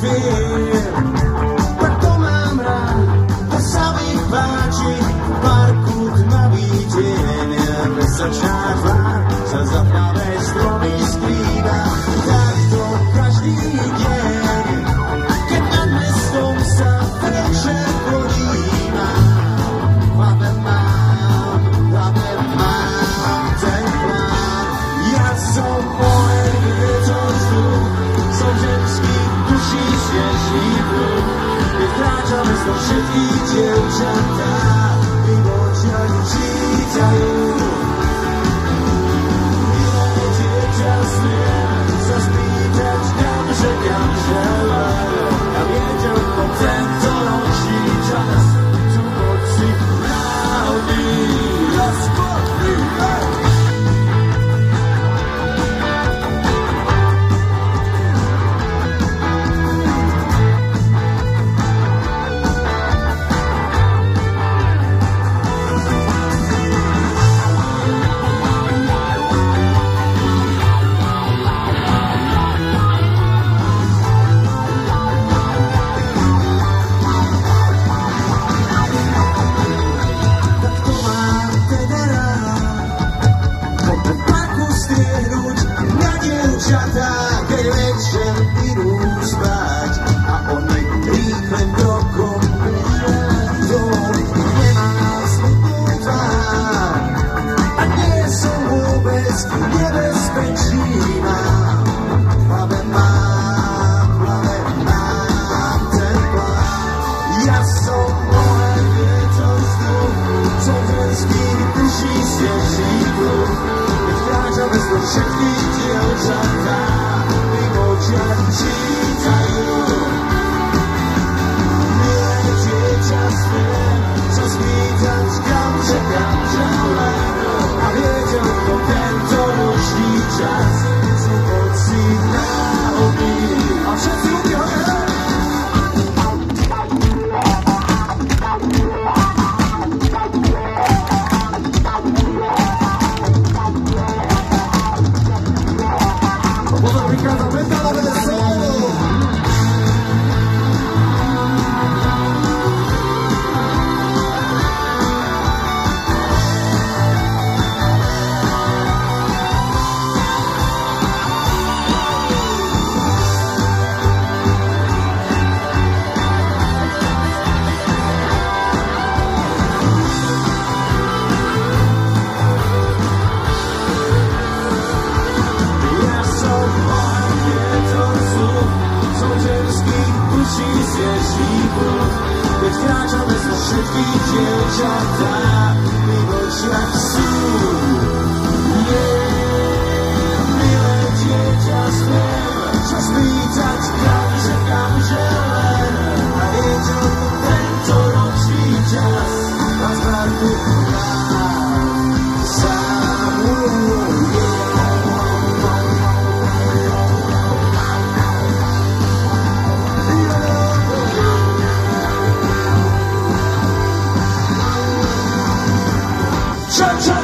chvíľ. Preto mám rád, to sa mi páči, v parku tmavý deň, mesačná tvár sa za tmavé stromy skrýva. Tak to každý deň, keď nad mestom sa večer podíva. V hlave mám ten plán. Ja som polen, vietor vzduch, som ženský duší svieží pluk. Keď kráča mesto všetkých dievčatá, im očiach čítajú. Milé dieťa, smiem sa spýtať, kamže len. Ja vietor po tento nočný čas, tu moci pravdy rozpotný. Keď večer idú spať a oni rýchlym krokom domov, nemá smutnú tvár a nie som vôbec nebezpečí. V hlave mám ten plán. Ja som moje vietor vzduch, som ženský duší svieží pluk. Keď kráča mesto všetkých dievčatá, očiach čítajú. Milé dieťa, smiem sa spýtať, kamže len. A viete, po tento nočný čas sú moci náhody. A všetci ľudia keď kráčame zo všetkých dievčatá, my v očiach sú. Milé dieťa, smiem sa spýtať, kamže len. A viete, tento ročný čas a z parku nám sám Cha-cha!